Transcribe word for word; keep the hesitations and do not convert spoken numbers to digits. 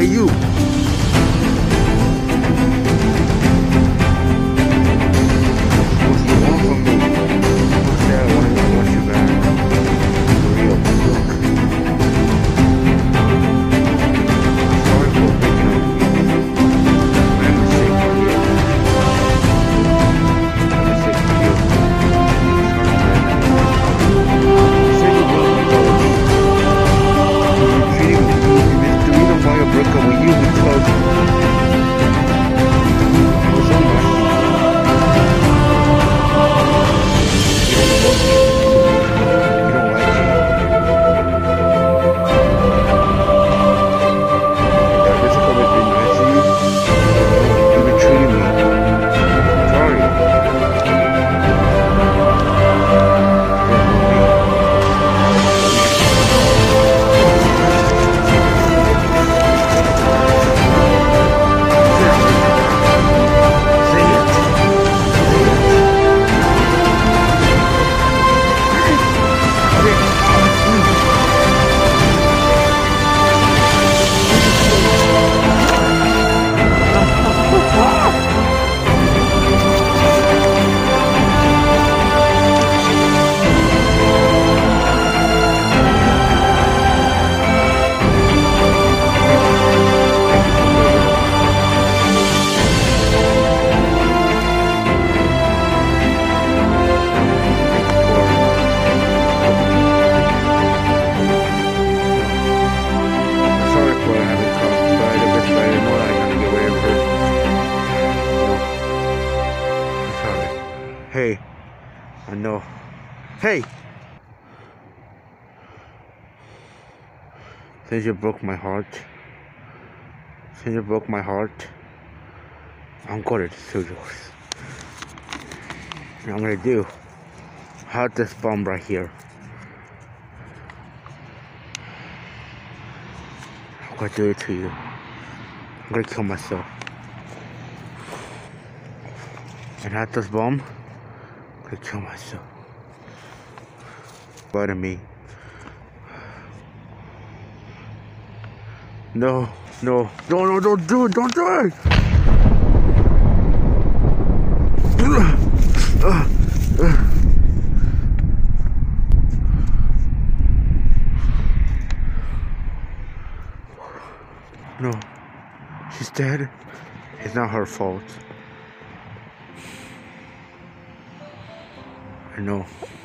Hey, you. What do you want from me? I said I wanted to watch you back. For real. Look. Sorry for picking on you. My mistake for you. My mistake for you. Sorry, man. You said you were with all of me. You're treating me. The reason why I broke up with you because I was on my You don't love me. You don't like me. That physical has been nice to you. You've been treating me. Sorry. You don't love me. Say it. Say it. Sorry for having come by the best way I know I'm gonna get away with her. I'm sorry. Hey, I know. Hey! Since you broke my heart, since you broke my heart, I'm gonna do yours. I'm gonna do. Hot this bomb right here. I'm gonna do it to you. I'm gonna kill myself. And at this bomb, I'm gonna kill myself. Lie to me. No, no, no, no, don't do it, don't do it! Uh, uh. No, she's dead. It's not her fault. I know.